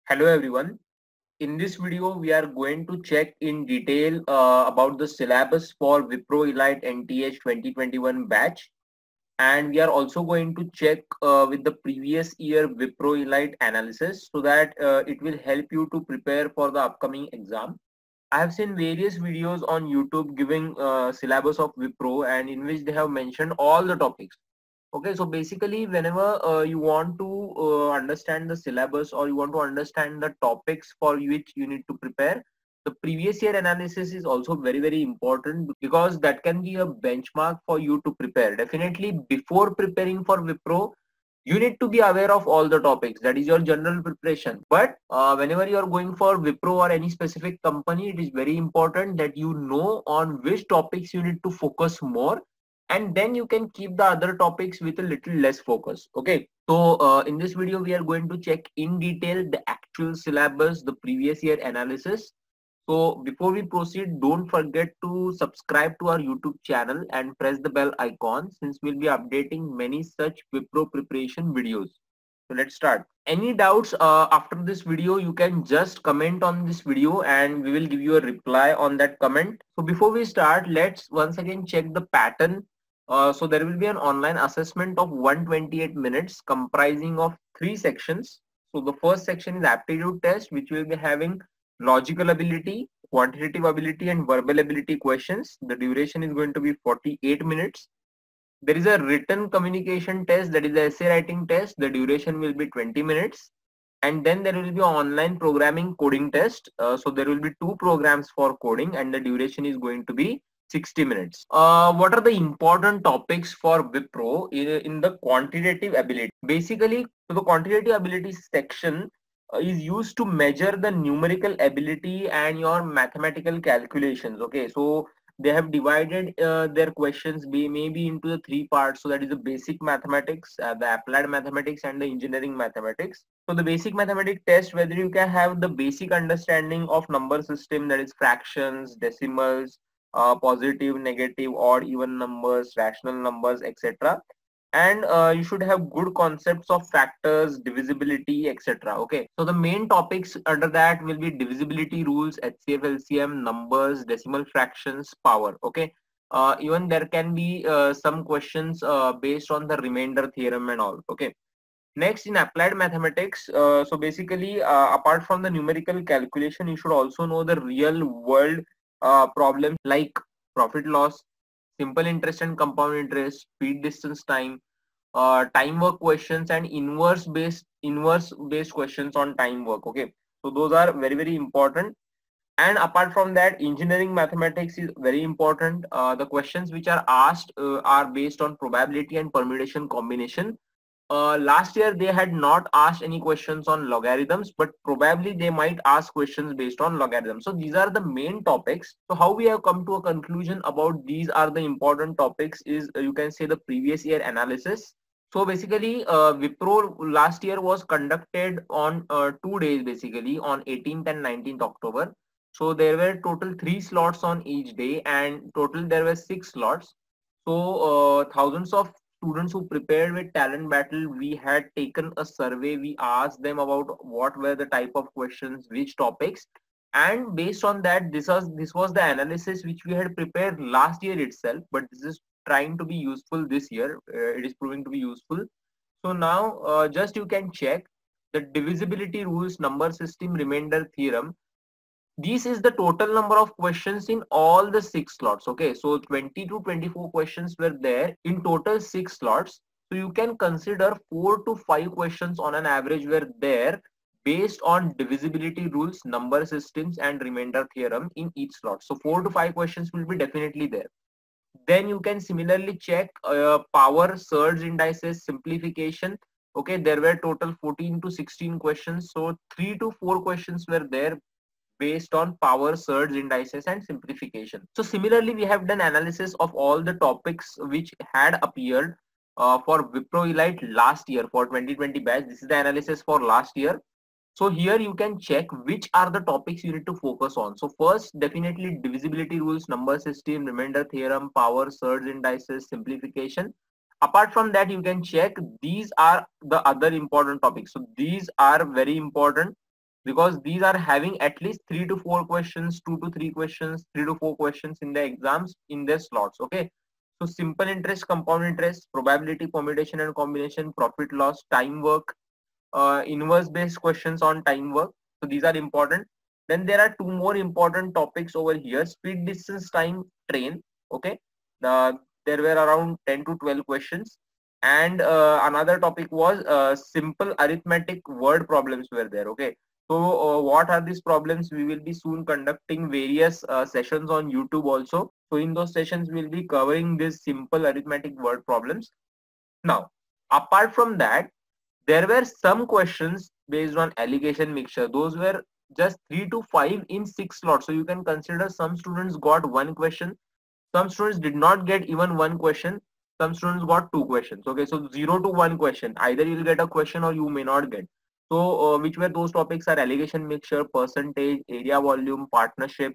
Hello everyone. In this video, we are going to check in detail about the syllabus for Wipro Elite NTH 2021 batch, and we are also going to check with the previous year Wipro Elite analysis so that it will help you to prepare for the upcoming exam. I have seen various videos on YouTube giving syllabus of Wipro and in which they have mentioned all the topics. Okay, so basically, whenever you want to understand the syllabus or you want to understand the topics for which you need to prepare, the previous year analysis is also very important because that can be a benchmark for you to prepare. Definitely, before preparing for Wipro, you need to be aware of all the topics. That is your general preparation. But whenever you are going for Wipro or any specific company, it is very important that you know on which topics you need to focus more, and then you can keep the other topics with a little less focus. Okay, so in this video we are going to check in detail the actual syllabus, the previous year analysis. So before we proceed, don't forget to subscribe to our YouTube channel and press the bell icon since we'll be updating many such Wipro preparation videos. So let's start. Any doubts after this video, you can just comment on this video and we will give you a reply on that comment. So before we start, let's once again check the pattern. So there will be an online assessment of 128 minutes comprising of 3 sections. So the first section is aptitude test, which will be having logical ability, quantitative ability and verbal ability questions. The duration is going to be 48 minutes. There is a written communication test, that is the essay writing test. The duration will be 20 minutes. And then there will be online programming coding test. So there will be 2 programs for coding and the duration is going to be 60 minutes. What are the important topics for Wipro in the quantitative ability? Basically, so the quantitative ability section is used to measure the numerical ability and your mathematical calculations. Okay, so they have divided their questions maybe into the 3 parts. So that is the basic mathematics, the applied mathematics and the engineering mathematics. So the basic mathematics test, whether you can have the basic understanding of number system, that is fractions, decimals, positive, negative, odd, even numbers, rational numbers, etc. And you should have good concepts of factors, divisibility, etc. Okay, so the main topics under that will be divisibility rules, HCF, LCM, numbers, decimal fractions, power. Okay, even there can be some questions based on the remainder theorem and all. Okay, next in applied mathematics, so basically apart from the numerical calculation, you should also know the real world problems like profit loss, simple interest and compound interest, speed, distance, time, time work questions and inverse based questions on time work. Okay, so those are very important. And apart from that, engineering mathematics is very important. The questions which are asked are based on probability and permutation combination. Last year they had not asked any questions on logarithms, but probably they might ask questions based on logarithms. So these are the main topics. So how we have come to a conclusion about these are the important topics is you can say the previous year analysis. So basically, Wipro last year was conducted on 2 days, basically on 18th and 19th October. So there were total 3 slots on each day, and total there were 6 slots. So thousands of students who prepared with talent battle, we had taken a survey. We asked them about what were the type of questions, which topics, and based on that, this was the analysis which we had prepared last year itself. But this is trying to be useful this year. It is proving to be useful. So now, just you can check the divisibility rules, number system, remainder theorem. This is the total number of questions in all the 6 slots. Okay, so 20 to 24 questions were there in total 6 slots. So you can consider 4 to 5 questions on an average were there based on divisibility rules, number systems and remainder theorem in each slot. So 4 to 5 questions will be definitely there. Then you can similarly check power, surge indices, simplification. Okay, there were total 14 to 16 questions. So 3 to 4 questions were there based on power, surge indices and simplification. So similarly, we have done analysis of all the topics which had appeared for Wipro Elite last year for 2020 batch. This is the analysis for last year. So here you can check which are the topics you need to focus on. So first, definitely divisibility rules, number system, remainder theorem, power, surge indices, simplification. Apart from that, you can check these are the other important topics. So these are very important. because these are having at least 3 to 4 questions, 2 to 3 questions, 3 to 4 questions in the exams in their slots. Okay, so simple interest, compound interest, probability, permutation and combination, profit loss, time work, inverse based questions on time work. So these are important. Then there are two more important topics over here: speed, distance, time, train. Okay, there were around 10 to 12 questions, and another topic was simple arithmetic word problems were there. Okay, so what are these problems? We will be soon conducting various sessions on YouTube also. So in those sessions we'll be covering these simple arithmetic word problems. Now, apart from that, there were some questions based on allegation mixture. Those were just 3 to 5 in 6 slots. So you can consider some students got one question, some students did not get even one question, some students got two questions. Okay, so 0 to 1 question. Either you'll get a question or you may not get. So which were those topics are allegation mixture, percentage, area volume, partnership,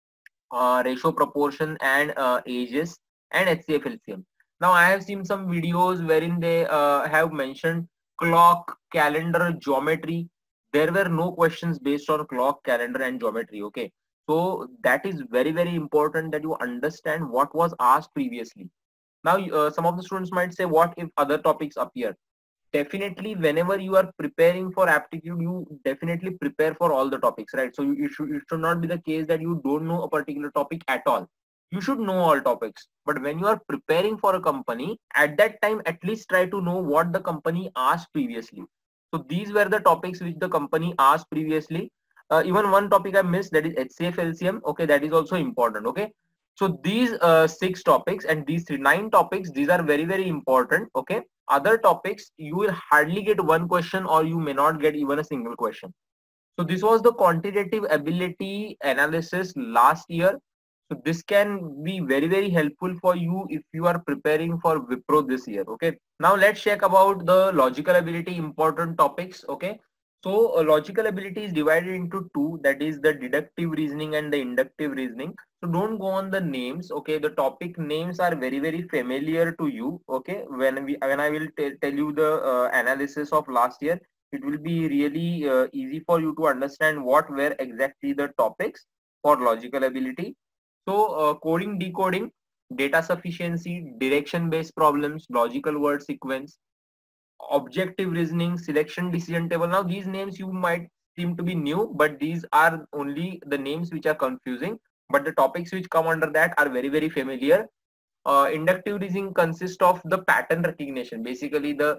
ratio proportion, and ages, and HCF LCM. Now I have seen some videos wherein they have mentioned clock, calendar, geometry. There were no questions based on clock, calendar and geometry. Okay, so that is very important that you understand what was asked previously. Now some of the students might say, what if other topics appear? Definitely, whenever you are preparing for aptitude, you definitely prepare for all the topics, right? So it should not be the case that you don't know a particular topic at all. You should know all topics, but when you are preparing for a company, at that time at least try to know what the company asked previously. So these were the topics which the company asked previously. Even one topic I missed, that is HCF LCM. Okay, that is also important. Okay, so these 6 topics and these 9 topics, these are very important. Okay, other topics you will hardly get one question or you may not get even a single question. So this was the quantitative ability analysis last year. So this can be very helpful for you if you are preparing for Wipro this year. Okay, now let's check about the logical ability important topics. Okay, so logical ability is divided into two, that is the deductive reasoning and the inductive reasoning. So don't go on the names. Okay, the topic names are very familiar to you. Okay, when I will tell you the analysis of last year, it will be really easy for you to understand what were exactly the topics for logical ability. So coding, decoding, data sufficiency, direction based problems, logical word sequence, objective reasoning, selection decision table. Now these names you might seem to be new, but these are only the names which are confusing, but the topics which come under that are very familiar. Inductive reasoning consists of the pattern recognition, basically the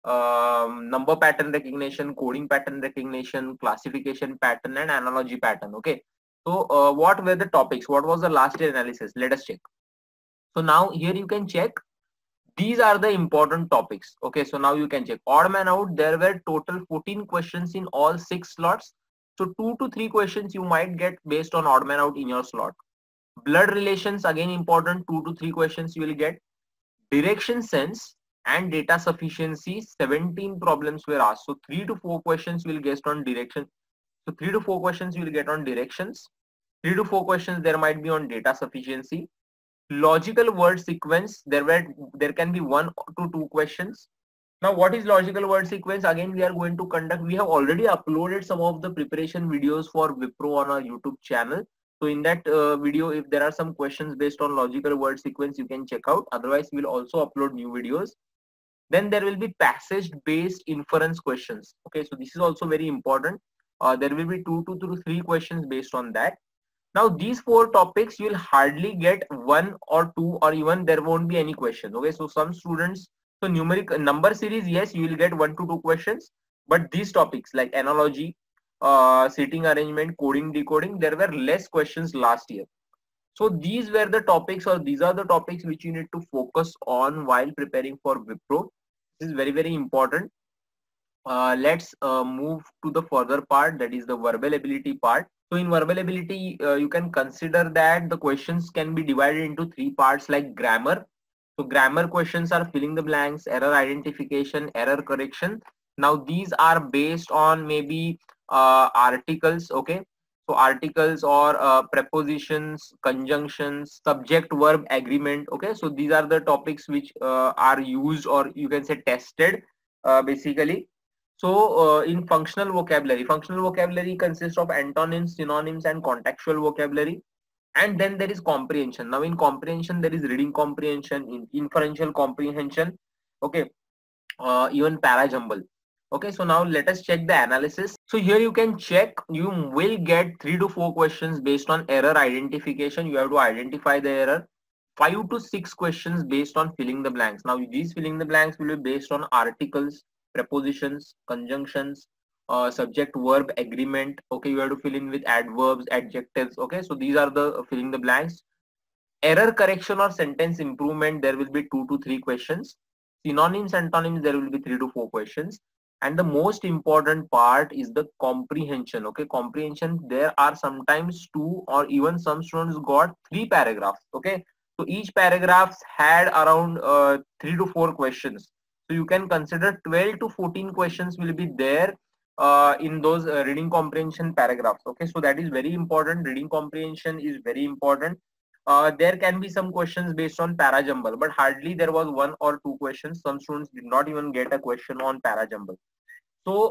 number pattern recognition, coding pattern recognition, classification pattern, and analogy pattern. Okay, so what were the topics? What was the last year analysis? Let us check. So now here you can check. These are the important topics. Okay, so now you can check. Odd man out, there were total 14 questions in all 6 slots. So 2 to 3 questions you might get based on odd man out in your slot. Blood relations, again important, 2 to 3 questions you will get. Direction sense and data sufficiency, 17 problems were asked. So 3 to 4 questions will get on direction. So 3 to 4 questions you will get on directions. 3 to 4 questions there might be on data sufficiency. Logical word sequence, there can be 1 to 2 questions. Now what is logical word sequence? Again we are going to conduct, we have already uploaded some of the preparation videos for Wipro on our YouTube channel. So in that video, if there are some questions based on logical word sequence, you can check out. Otherwise we'll also upload new videos. Then there will be passage based inference questions. Okay, so this is also very important. There will be 2 to 3 questions based on that. Now these 4 topics you will hardly get 1 or 2, or even there won't be any questions. Okay, so some students, so numeric number series, yes, you will get 1 to 2 questions, but these topics like analogy, seating arrangement, coding, decoding, there were less questions last year. So these were the topics, or these are the topics which you need to focus on while preparing for Wipro. This is very important. Let's move to the further part, that is the verbal ability part. So in verbal ability, you can consider that the questions can be divided into 3 parts like grammar. So grammar questions are filling the blanks, error identification, error correction. Now these are based on maybe articles. Okay, so articles or prepositions, conjunctions, subject verb agreement. Okay, so these are the topics which are used, or you can say tested basically. So in functional vocabulary consists of antonyms, synonyms, and contextual vocabulary. And then there is comprehension. Now in comprehension, there is reading comprehension, inferential comprehension, okay, even parajumble. Okay, so now let us check the analysis. So here you can check, you will get 3 to 4 questions based on error identification. You have to identify the error. 5 to 6 questions based on filling the blanks. Now these filling the blanks will be based on articles, prepositions, conjunctions, subject verb agreement. Okay, you have to fill in with adverbs, adjectives. Okay, so these are the filling the blanks. Error correction or sentence improvement, there will be 2 to 3 questions. Synonyms, antonyms, there will be 3 to 4 questions. And the most important part is the comprehension. Okay, comprehension, there are sometimes 2 or even some students got 3 paragraphs. Okay, so each paragraphs had around 3 to 4 questions. So you can consider 12 to 14 questions will be there in those reading comprehension paragraphs. Okay, so that is very important. Reading comprehension is very important. There can be some questions based on parajumble, but hardly there was 1 or 2 questions. Some students did not even get a question on parajumble. So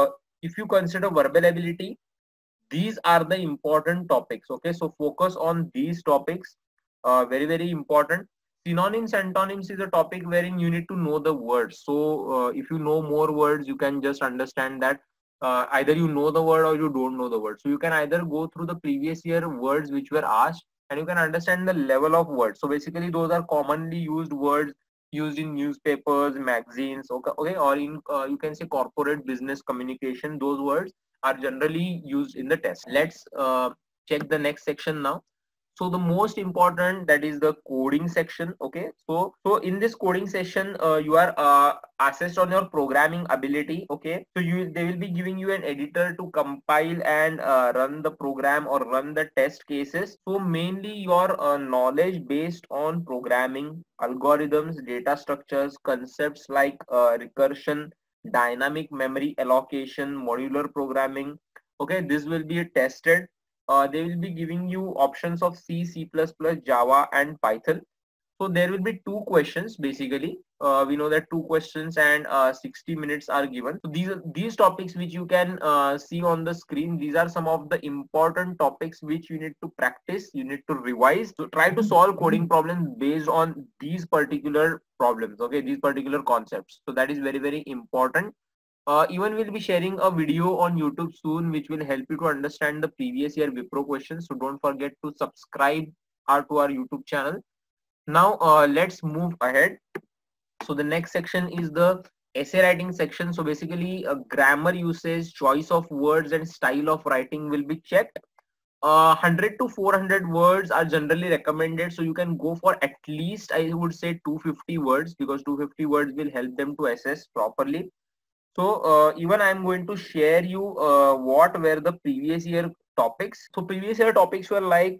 if you consider verbal ability, these are the important topics. Okay, so focus on these topics. Very, very important. Synonyms, antonyms is a topic wherein you need to know the words. So if you know more words, you can just understand that either you know the word or you don't know the word. So you can either go through the previous year words which were asked, and you can understand the level of words. So basically those are commonly used words used in newspapers, magazines, okay, or in you can say corporate business communication. Those words are generally used in the test. Let's check the next section now. So the most important, that is the coding section. Okay, so in this coding session you are assessed on your programming ability. Okay, so they will be giving you an editor to compile and run the program or run the test cases. So mainly your knowledge based on programming, algorithms, data structures, concepts like recursion, dynamic memory allocation, modular programming. Okay, this will be tested. They will be giving you options of C, C++, Java, and Python. So there will be 2 questions basically. We know that 2 questions and 60 minutes are given. So these topics which you can see on the screen. These are some of the important topics which you need to practice. You need to revise. So try to solve coding problems based on these particular problems. Okay, these particular concepts. So that is very, very important. Even we'll be sharing a video on YouTube soon, which will help you to understand the previous year Wipro questions. So don't forget to subscribe to our YouTube channel. Now let's move ahead. So the next section is the essay writing section. So basically grammar usage, choice of words, and style of writing will be checked. 100 to 400 words are generally recommended. So you can go for at least, I would say, 250 words, because 250 words will help them to assess properly. So even I'm going to share you what were the previous year topics. So previous year topics were like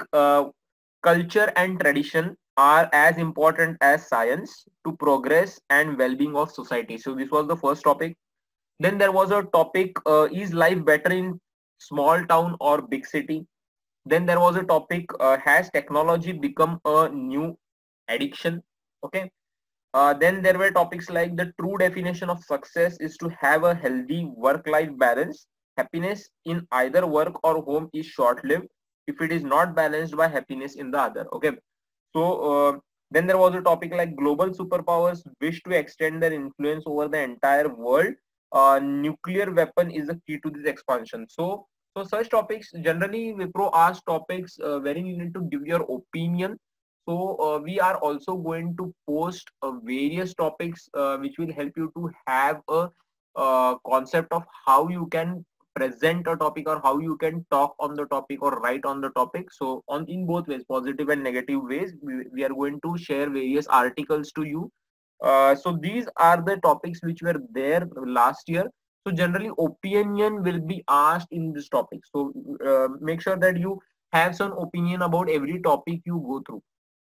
culture and tradition are as important as science to progress and well-being of society. So this was the first topic. Then there was a topic, is life better in small town or big city? Then there was a topic, has technology become a new addiction? Okay. Then there were topics like the true definition of success is to have a healthy work-life balance. Happiness in either work or home is short-lived if it is not balanced by happiness in the other. Okay. So then there was a topic like global superpowers wish to extend their influence over the entire world. Nuclear weapon is the key to this expansion. So such topics, generally Wipro asks topics wherein you need to give your opinion. So we are also going to post various topics which will help you to have a concept of how you can present a topic or how you can talk on the topic or write on the topic. So on in both ways, positive and negative ways, we are going to share various articles to you. So these are the topics which were there last year. So generally opinion will be asked in this topic. So make sure that you have some opinion about every topic you go through.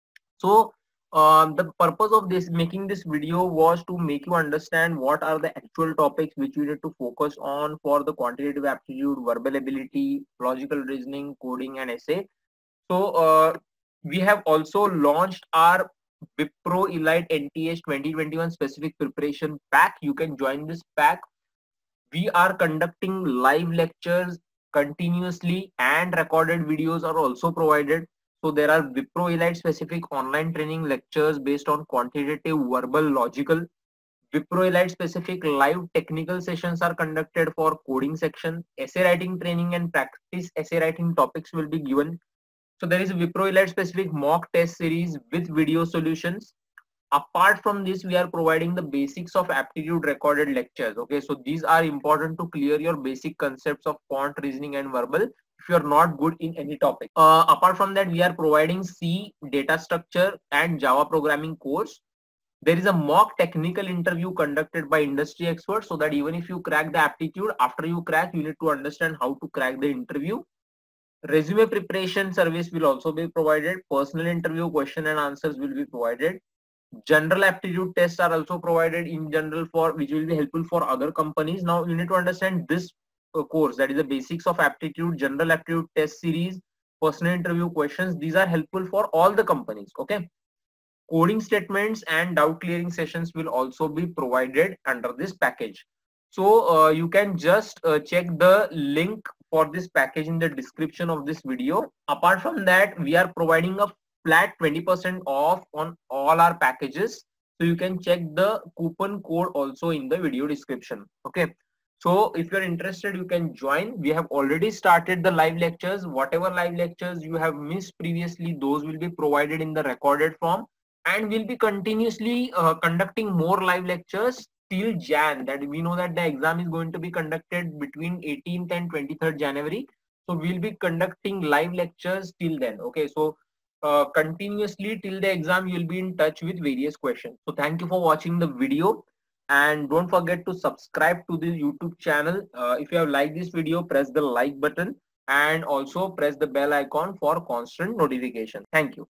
So the purpose of this making this video was to make you understand what are the actual topics which you need to focus on for the quantitative aptitude, verbal ability, logical reasoning, coding, and essay. So we have also launched our Wipro Elite NTH 2021 specific preparation pack. You can join this pack We are conducting live lectures continuously, and recorded videos are also provided. So there are Wipro Elite specific online training lectures based on quantitative, verbal, logical. Wipro Elite specific live technical sessions are conducted for coding section. Essay writing training and practice essay writing topics will be given. So there is a Wipro Elite specific mock test series with video solutions. Apart from this, we are providing the basics of aptitude recorded lectures. Okay, so these are important to clear your basic concepts of quant, reasoning, and verbal if you are not good in any topic. Apart from that, we are providing C, data structure, and Java programming course. There is a mock technical interview conducted by industry experts, so that even if you crack the aptitude, after you crack, you need to understand how to crack the interview. Resume preparation service will also be provided. Personal interview question and answers will be provided. General aptitude tests are also provided in general, for which will be helpful for other companies. Now you need to understand this course, that is the basics of aptitude, general aptitude test series, personal interview questions. These are helpful for all the companies. Okay. Coding statements and doubt clearing sessions will also be provided under this package. So you can just check the link for this package in the description of this video. Apart from that, we are providing a flat 20% off on all our packages. So you can check the coupon code also in the video description. Okay. So if you're interested, you can join. We have already started the live lectures. Whatever live lectures you have missed previously, those will be provided in the recorded form. And we'll be continuously conducting more live lectures till Jan. That we know that the exam is going to be conducted between 18th and 23rd January. So we'll be conducting live lectures till then. Okay, so continuously till the exam, you'll be in touch with various questions. So thank you for watching the video, and don't forget to subscribe to the YouTube channel. If you have liked this video, press the like button and also press the bell icon for constant notification. Thank you.